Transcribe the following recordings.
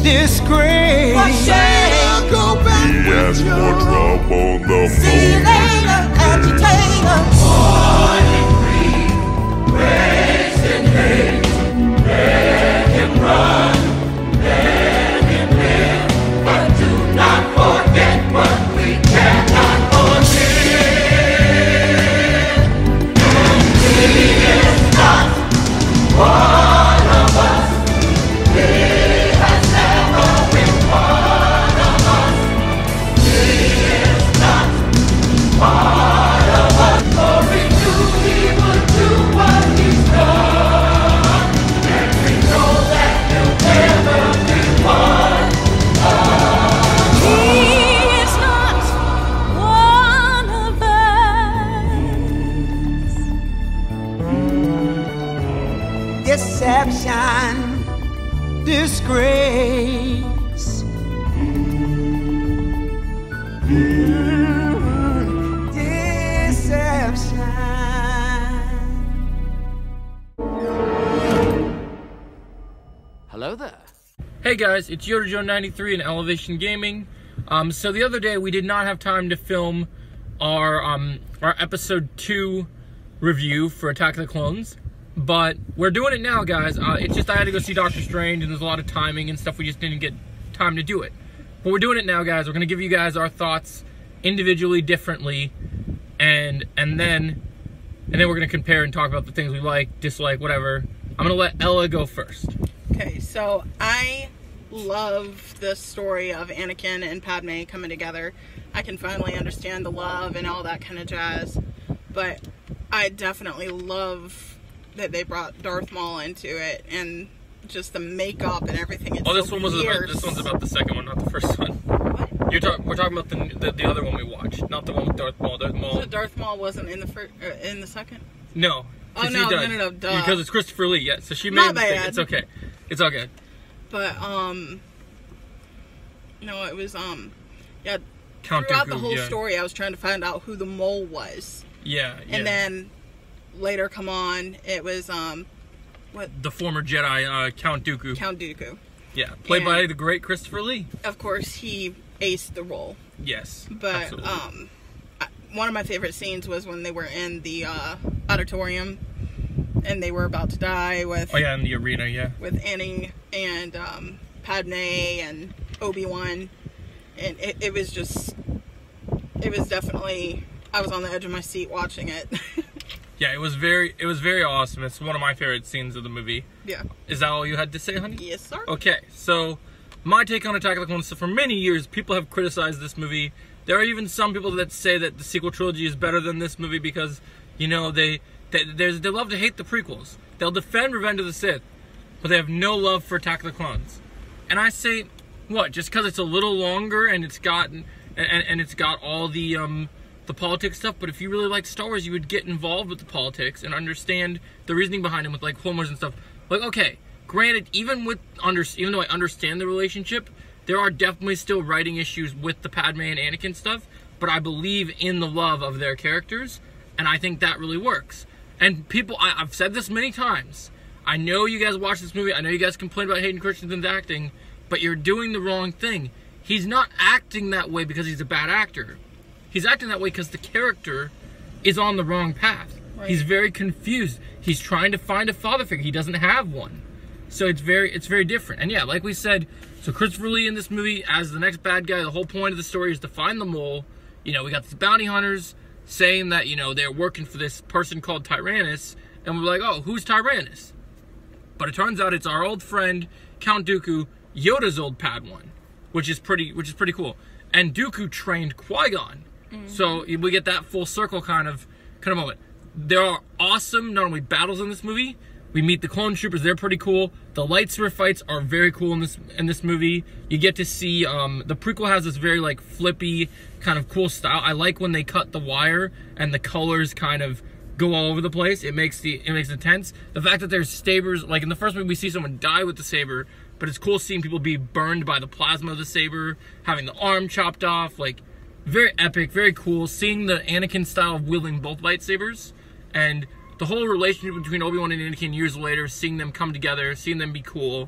disgrace. For shame, go back. He asked for trouble, the See you later, agitator. Born in greed, raised in hate. Let him run, let him live, but do not forget what we cannot forgive. He is not one of us. He has never been one of us. He is not part of us. For we knew he would do what he's done, and we know that he'll never be one of us. He is not one of us. Deception, disgrace. Hello there. Hey guys, it's YodaJoe93 in Elevation Gaming. So the other day we did not have time to film our episode 2 review for Attack of the Clones, but we're doing it now, guys. It's just I had to go see Doctor Strange, and there's a lot of timing and stuff. We just didn't get time to do it. But we're doing it now, guys. We're gonna give you guys our thoughts individually, differently, and then we're gonna compare and talk about the things we like, dislike, whatever. I'm gonna let Ella go first. Okay, so I love the story of Anakin and Padme coming together. I can finally understand the love and all that kind of jazz, but I definitely love that they brought Darth Maul into it, and just the makeup and everything. It's This one's about the second one, not the first one. What? We're talking about the other one we watched, not the one with Darth Maul. So Darth Maul wasn't in the first, in the second? No. Oh no, no, duh. Because it's Christopher Lee, yeah. So she made My a mistake. bad. It's okay. It's all good. But no, it was yeah. Count Throughout Dooku, the whole yeah. story, I was trying to find out who the mole was. Yeah. And then later, come on, it was what? The former Jedi, Count Dooku. Count Dooku. Yeah, played by the great Christopher Lee. Of course, he aced the role. Yes. But absolutely. One of my favorite scenes was when they were in the auditorium and they were about to die with. Oh yeah, in the arena, yeah. With Annie and Padme and Obiwan, and it was just. It was definitely. I was on the edge of my seat watching it. Yeah, it was very awesome. It's one of my favorite scenes of the movie. Yeah. Is that all you had to say, honey? Yes, sir. Okay, so my take on Attack of the Clones. So for many years, people have criticized this movie. There are even some people that say that the sequel trilogy is better than this movie because, you know, they love to hate the prequels. They'll defend Revenge of the Sith, but they have no love for Attack of the Clones. And I say, what? Just because it's a little longer and it's got all the politics stuff, but if you really like Star Wars, you would get involved with the politics and understand the reasoning behind them with like Clone Wars and stuff. Like, okay, granted, even though I understand the relationship, there are definitely still writing issues with the Padme and Anakin stuff, but I believe in the love of their characters, and I think that really works. And people, I've said this many times, I know you guys watch this movie, I know you guys complain about Hayden Christensen's acting, but you're doing the wrong thing. He's not acting that way because he's a bad actor. He's acting that way because the character is on the wrong path. Right. He's very confused. He's trying to find a father figure. He doesn't have one. So it's very different. And yeah, like we said, so Christopher Lee in this movie as the next bad guy, the whole point of the story is to find the mole. You know, we got these bounty hunters saying that, you know, they're working for this person called Tyrannus, and we're like, oh, who's Tyrannus? But it turns out it's our old friend, Count Dooku, Yoda's old Padawan, which is pretty cool. And Dooku trained Qui-Gon. Mm-hmm. So we get that full circle kind of moment. There are awesome, not only battles in this movie, we meet the clone troopers, they're pretty cool. The lightsaber fights are very cool in this movie. You get to see, the prequel has this very like flippy kind of cool style. I like when they cut the wire and the colors kind of go all over the place. It makes it intense. The fact that there's sabers, like in the first movie we see someone die with the saber, but it's cool seeing people be burned by the plasma of the saber, having the arm chopped off, like very epic, very cool. Seeing the Anakin style of wielding both lightsabers, and the whole relationship between Obi-Wan and Anakin years later, seeing them come together, seeing them be cool,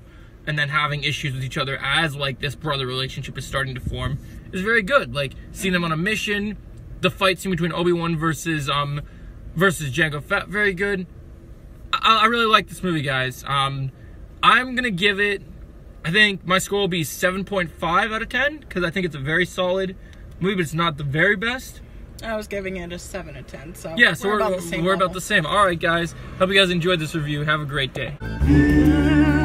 and then having issues with each other as like this brother relationship is starting to form is very good. Like seeing them on a mission, the fight scene between Obi-Wan versus Jango Fett, very good. I really like this movie, guys. I'm gonna give it, I think my score will be 7.5 out of 10 because I think it's a very solid movie, but it's not the very best. I was giving it a 7 out of 10, so yeah, so we're about the same. We're about the same. All right, guys. Hope you guys enjoyed this review. Have a great day.